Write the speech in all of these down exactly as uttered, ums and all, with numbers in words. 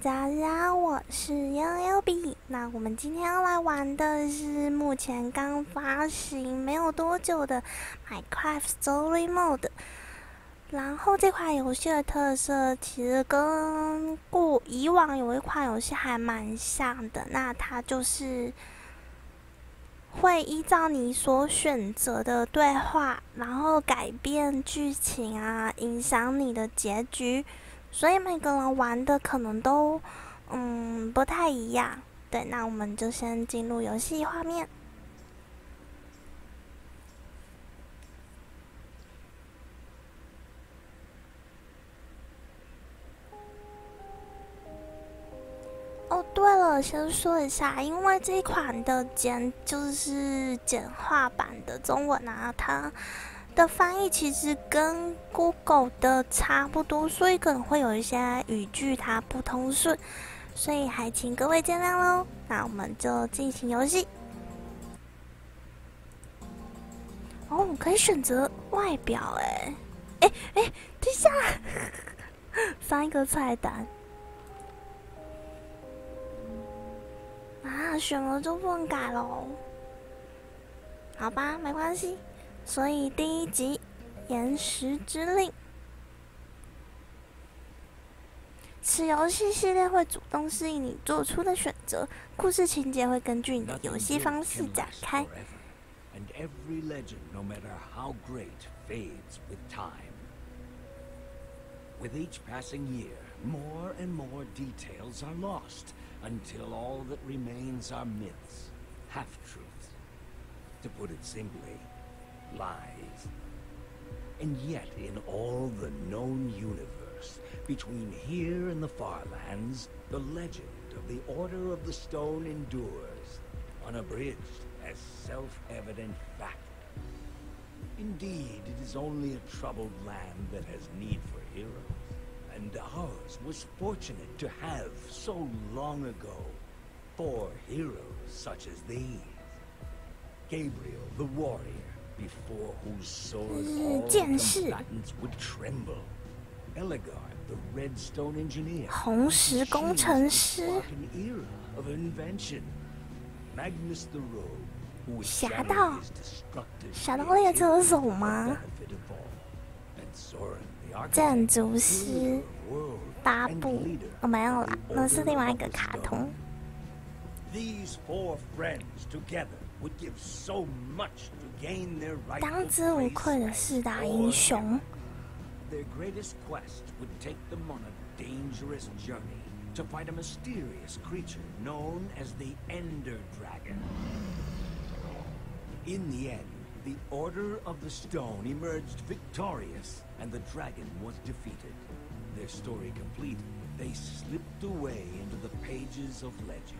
大家好，我是悠悠比。那我们今天要来玩的是目前刚发行没有多久的 Minecraft Story Mode。然后这款游戏的特色其实跟过以往有一款游戏还蛮像的，那它就是会依照你所选择的对话，然后改变剧情啊，影响你的结局。所以每个人玩的可能都嗯不太一样。对，那我们就先进入游戏画面。哦，对了，先说一下，因为这一款的简就是简化版的中文啊，它的翻译其实跟 Google 的差不多，所以可能会有一些语句它不通顺，所以还请各位见谅喽。那我们就进行游戏。哦，我可以选择外表，哎，哎哎，等一下，三个菜单。啊，选了就不能改喽。好吧，没关系。所以第一集，岩石之令。此游戏系列会主动适应你做出的选择，故事情节会根据你的游戏方式展开。 And every legend, no matter how great, fades with time. With each passing year, more and more details are lost, until all that remains are myths, half-truths. To put it simply, lies. And yet, in all the known universe, between here and the Farlands, the legend of the Order of the Stone endures, unabridged as self-evident fact. Indeed, it is only a troubled land that has need for heroes, and ours was fortunate to have, so long ago, four heroes such as these. Gabriel the warrior, before whose sword all combatants would tremble. Ellegaard the redstone engineer, 红石工程师。 an era of invention. Magnus the rogue, who would 侠 shatter 盗 his destructive 侠盗猎车手 for the 吗？ benefit of all. And Soren the 建 architect, 筑师 builder of worlds 八 and 部 leader 哦，没有 of 啦， the 那是 Order 另外一 of 个 the 卡 Stone. 通。 These four friends together would give so much to gain their 当 rightful 之无 place 愧的 as 四大 four 英雄。 Their greatest quest would take them on a dangerous journey to fight a mysterious creature known as the Ender Dragon. In the end, the Order of the Stone emerged victorious, and the dragon was defeated. Their story complete, they slipped away into the pages of legend.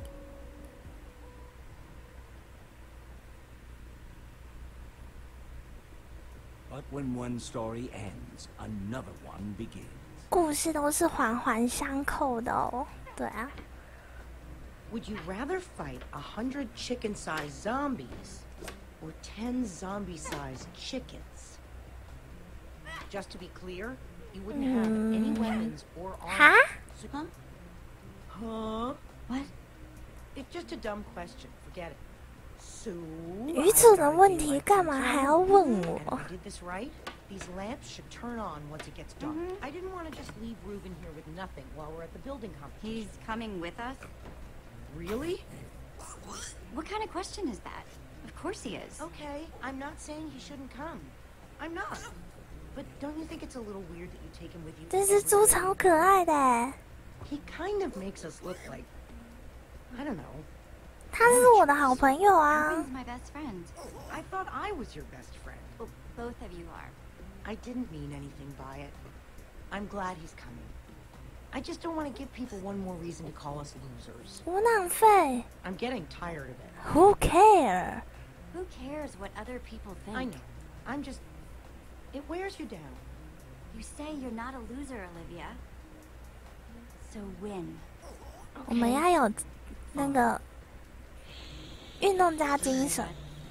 But when one story ends, another one begins. 故事都是环环相扣的哦。对啊， Would you rather fight a hundred chicken-sized zombies or ten zombie-sized chickens? Just to be clear, you wouldn't have any weapons or 哈 armor. Huh? Huh? What? It's just a dumb question. Forget it. So, 愚蠢的问题干嘛还要问 And 我 if？I did this right, these lamps should turn on once it gets dark. I didn't want to just leave Reuben here with nothing while we're at the building competition. He's coming with us? Really? What kind of question is that? Of course he is. Okay, I'm not saying he shouldn't come. I'm not. But don't you think it's a little weird that you take him with you? 这只猪超可爱的欸， He kind of makes us look like, I don't know. 他是我的好朋友啊。 Reuben's my best friend. I thought I was your best friend. Well, both of you are. I didn't mean anything by it. I'm glad he's coming. I just don't want to give people one more reason to call us losers. 无浪费 I'm getting tired of it. ，Who care？ Who cares what other people think? I know. I'm just... It wears you down. You say you're not a loser, Olivia. So win. 我们要有那个运动家精神。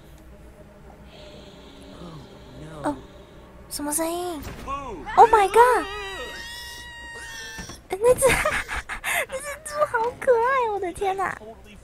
No. 哦，什么声音 ？Oh my god！ 欸那只可爱！我的天哪！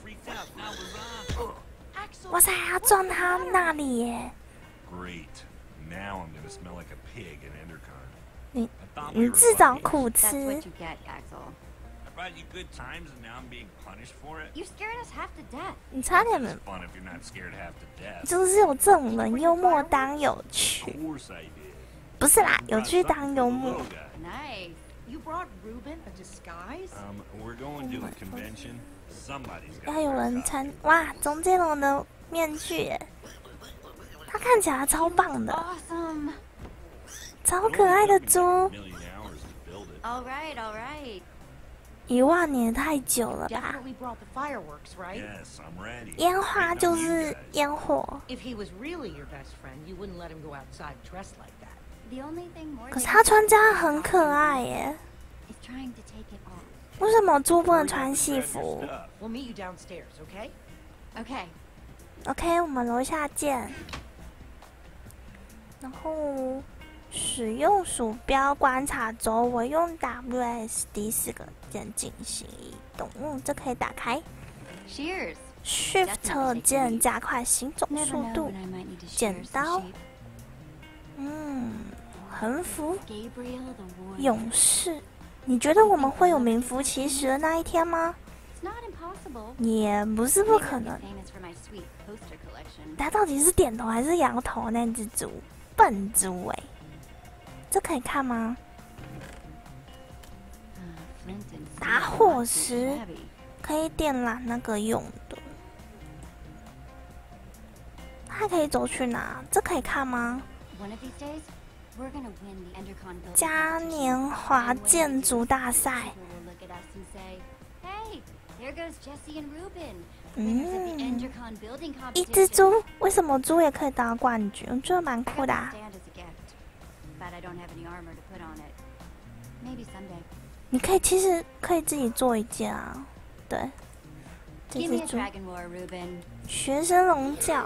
哇塞，他撞他那里耶！ Great. Now I'm gonna smell like a pig in Endercon. 你 I thought 你 we were 自找 buddies. 苦 That's 吃 what，you get, Axel. I brought you good times and now I'm being punished for it? You scared us half to death. 你差点 It's fun if you're not scared half to death. 就是有这种人，幽默当有 Of 趣， course I did. 不是啦， You 有 brought 趣 something 当 for 幽 the 默。 little guy. Nice. You brought Reuben a disguise? Um, we're going to a convention. Somebody's got 要有 to wear a 人 costume. 参哇，钟介龙的面具耶，他看起来超棒的， Awesome. 超可爱的猪 A。million hours to build it. All right, all right. 一万年太久了吧？ Definitely brought the fireworks, right? Yes, I'm ready. 烟花 Waiting 就 on you 是 guys. 烟火， If he was really your best friend, you wouldn't let him go outside dressed like that. The only thing more 可是他穿这样很可爱耶。 is trying to take it off. 为什么猪不能 Hurry up 穿 and 戏 grab your 服 stuff. We'll meet you downstairs, okay? Okay. ？OK，我们楼下见。然后使用鼠标观察周围，用 W S D 四个键进行移动。嗯，这可以打开。 Shears. Shift 键加快行走 Never 速 know 度 when。I might need to 剪 shear some 刀 sheep. 嗯，横幅 Gabriel the warrior. 勇士。你觉得我们会有名副其实的那一天吗？ It's not impossible. 也不是不 Maybe 可 I'll be 能。 famous for my sweet poster collection. 他到底是点头还是摇头？那只猪，笨猪哎、这可以看吗？ Uh, flint and steel 打 are 火 not too 石 shabby. 可以点燃那个用的。还可以走去哪？这可以看吗？ One of these days, we're gonna win the Endercon building 嘉 competition. 年华 And when we 建 do, 筑大赛。 people will look at us and say, "Hey, there goes Jesse and Ruben, winners of the 嗯， Endercon building 一只 competition." 猪，为什么猪也可以当冠军？我觉得蛮 I 酷 got 的、 this 啊。 stand as a gift, but I don't have any armor to put on it. Maybe someday. 你可以其实可以自己做一件啊。对，这 Give 只 me a 猪 dragon roar, Ruben. 学生龙角，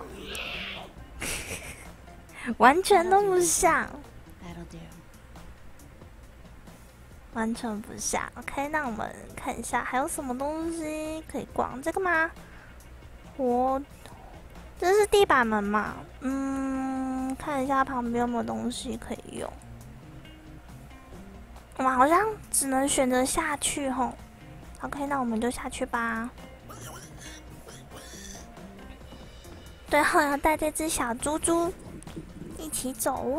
完全都不像。 That'll do. 完全不像。OK， 那我们看一下还有什么东西可以逛。这个吗？活，这是地板门嘛？嗯，看一下旁边有没有东西可以用。我们好像只能选择下去吼。OK， 那我们就下去吧。对后要带这只小猪猪一起走。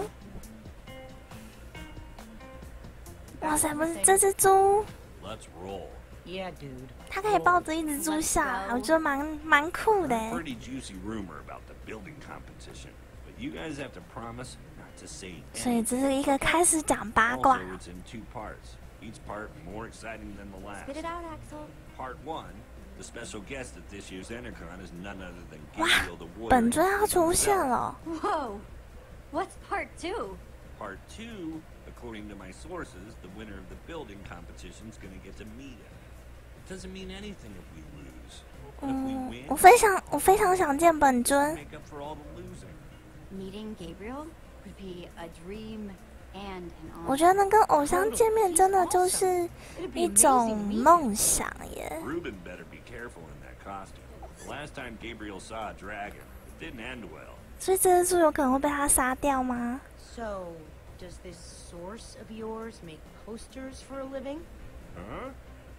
哇塞，不是这只猪， Let's roll. Yeah, dude. 它可以抱着一只猪下来，我觉得蛮蛮酷的 A 耶。 pretty juicy rumor about the building competition, but you guys have to promise not to say 所以 anything. 这是一个开始讲八卦 Also,。it's in two parts. Each part more exciting than the last. Spit it out, Axel. Part one, the special guest at this year's Endercon is none other than Gabriel the Warrior. 本尊要出现了， Whoa! What's part two? Part two, according to my sources, the winner of the building competition is going to get to meet him. It doesn't mean anything if we lose. But if we 嗯， win, 我非常我非常想见本尊。 make up for all the losing. Meeting Gabriel would be a dream and an honor. 我觉得能跟偶像见面真的就是 It'd be 一 amazing 种 meeting. 梦想耶。 Ruben better be careful in that costume. The last time Gabriel saw a dragon, it didn't end well. 所以这只猪有可能会被他杀掉吗？ So, does this source of yours make posters for a living? Huh?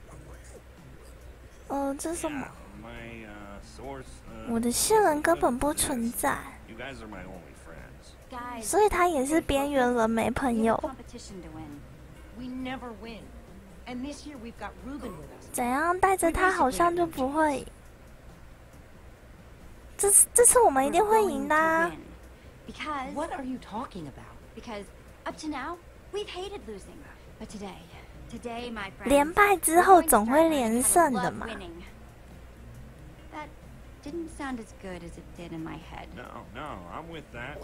呃，这是什么 Yeah,？my uh, source. Uh, 我的线人根本不存在， You guys are my only friends. Guys, 所以他也是边缘人，没朋 we have 友 a。competition to win. We never win. And this year we've got Reuben with us. 怎样带着他好像就不会。这次这次我们一 We're 定会 going 赢 to 的、啊。 win. Because What are you talking about? because up to now we've hated losing, but today, today, my friends, 连败之 we're 后 going to 总 start 会 learning 连 how to 胜的 love 嘛。 winning. That didn't sound as good as it did in my head. No, no, I'm with that.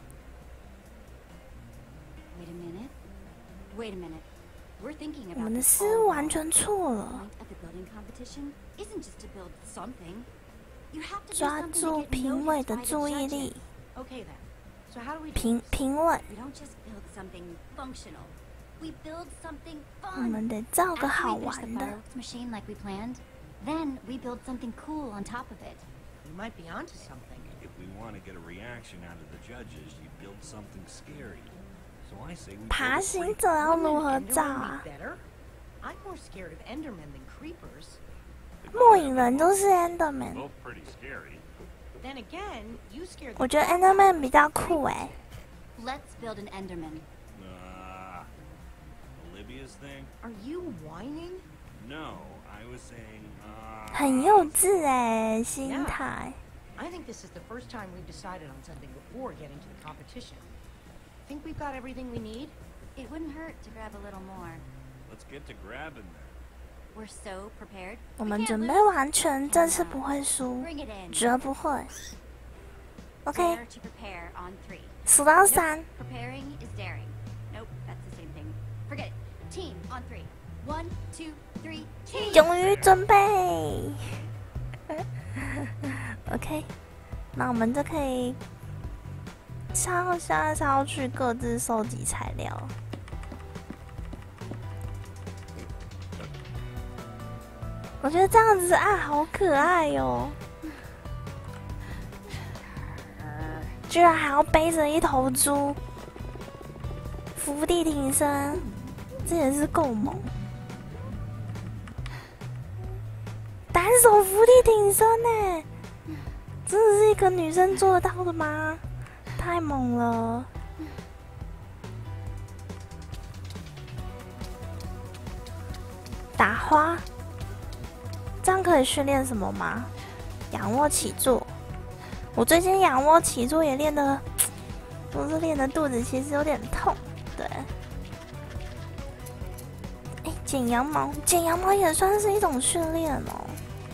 Wait a minute. Wait a minute. We're thinking 我 about 们的 this 思 all 路完 wrong. 全错 The 了。 point of the building competition isn't just to build something. You have to do 抓 something 住 to get 评委 noticed 的 by the 注意 judges. 力， Okay then. So how do we do 评 this? 评委， We don't just build something functional. We build something 我 fun. 们得造个 After 好 we finish the 玩的。 fireworks machine like we planned, Then we build something cool on top of it. You might be onto something. If we want to get a reaction out of the judges, you build something scary. So I say we 爬 build a 行 creep. 者要如 Wouldn't 何 an 造 Enderman 啊 be？ better? I'm more scared of Endermen than creepers. 末影人就是 Enderman， Both pretty scary. Then again, you scared the 我觉得 crap Enderman 比较酷哎。 Let's build an Enderman. Uh, Olivia's thing? Are you whining? No, I was saying, uh... 很幼稚哎，心态。 I think this is the first time we've decided on something before getting to the competition. Think we've got everything we need? It wouldn't hurt to grab a little more. Let's get to grabbing then. We're so prepared. 我 We 们 can't 准备 lose. 完全，这次不会输， Bring it in. 绝不会。OK， Dare to prepare on three. 数到三， Preparing is daring. Nope, that's the same thing. Forget it. Team on three. One, two, three, team! 勇于准备。OK， 那我们就可以抄下抄去各自收集材料。我觉得这样子啊，好可爱哟、居然还要背着一头猪，伏地挺身，这也是够猛。单手伏地挺身呢，真的是一个女生做得到的吗？太猛了！打花，这样可以训练什么吗？仰卧起坐。我最近仰卧起坐也练的，不是练的肚子其实有点痛。对，哎，剪羊毛，剪羊毛也算是一种训练哦。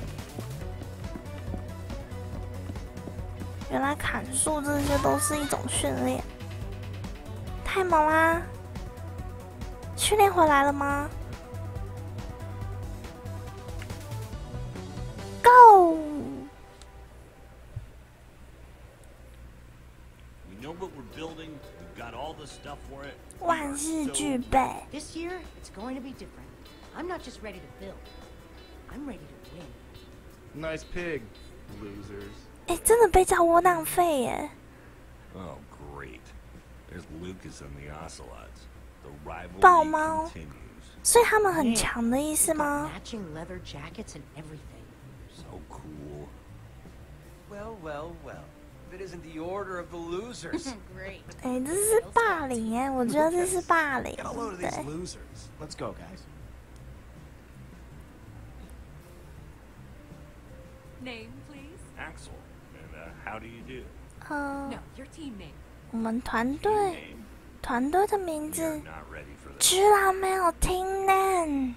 原来砍树这些都是一种训练，太猛啦！训练回来了吗 ？Go！ We know what we're building. We've got all the stuff for it. 万事俱备。 This year, it's going to be different. I'm not just ready to build. I'm ready to win. Nice pig, losers. 哎，真的被叫窝囊废耶！ Oh, great. There's Lucas and the Ocelots. The rivalry 豹猫， continues. 所以他们很强的意思 Got 吗？ matching leather jackets and everything. So cool. Well, well, well. If it isn't the order of the losers. Great. 哎，这是霸凌哎，我觉得这是霸凌。 Get a load of 对 these，losers. Let's go, guys. Name, please. Axel. And uh, how do you do? 嗯 No,，your team name. 我们团队 Name? 团队的名 You're 字 not ready for this. 居然没有听呢。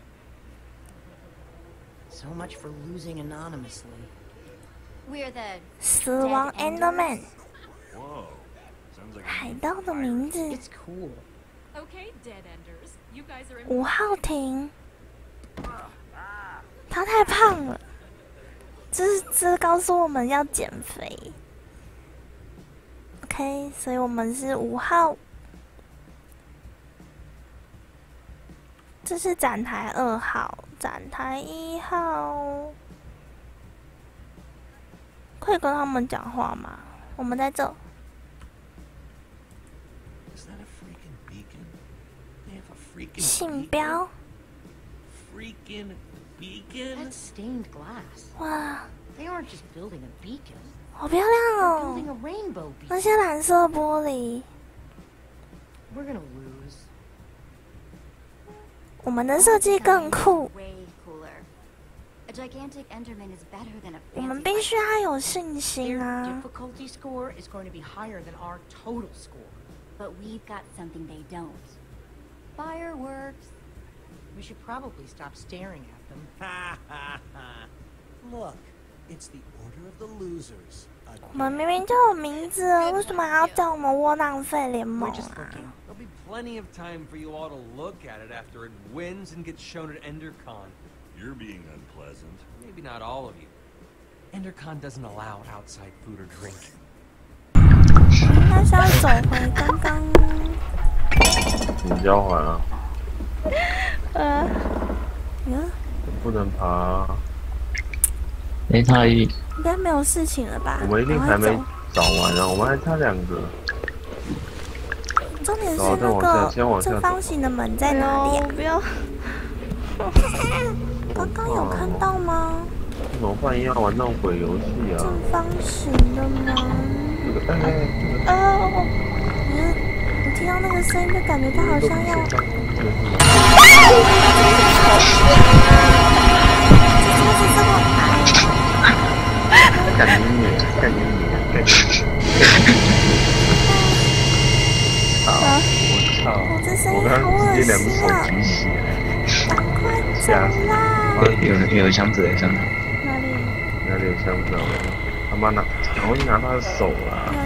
So much for losing anonymously. We're the 死亡 Enderman， Whoa. Sounds like 海 a 盗的名字 It's cool. Okay, Dead Enders. You guys are in. 吴浩庭，他太胖了，这是这告诉我们要减肥。OK， 所以我们是五号，这是展台二号，展台一号，可以跟他们讲话吗？我们在这。 Is that a freaking beacon? They have a freaking 信 beacon? 标， Freaking beacon? That's stained glass. 哇， They aren't just building a beacon. 好漂亮 Building 哦！ a rainbow 那 beacon. 些蓝色玻璃， We're gonna lose. 我们的设计更酷。 way cooler. A gigantic Enderman is better than a 我们 fancy 必 fight. 须要有信心 Their 啊！ difficulty score is going to be higher than our total score. But we've got something they don't. Fireworks. We should probably stop staring at them. Ha ha ha. Look, it's the order of the losers. 我们明明就有名字了，为什么还要叫我们窝囊废联盟 We're just 啊？ looking. There'll be plenty of time for you all to look at it after it wins and gets shown at EnderCon. You're being unpleasant. Maybe not all of you. EnderCon doesn't allow outside food or drink. 那是要走回刚刚， 你交还啊， 呃，嗯， 不能爬啊。 哎，他一应该没有事情了吧？ 我们一定还没找完啊，我们还差两个。 重点是好，再那往下， 个先往下走。 正方形的门在哪里啊？ 不要！ 刚刚有看到吗？ 怎么办？要玩那种鬼游戏啊？ 正方形的门。 这个，哎哎，这个。 哦，嗯，我听到那个声音就感觉它好像要。这桌子这么矮。 干你娘！干你娘！干你娘！操！我操！ 我这声我音好恶刚刚直接两只手心啊！ 举起来。 赶快走啦！ 有有箱子有箱子。 哪里？ 哪里有箱子啊？他妈拿，赶快去拿他的手啊！ 有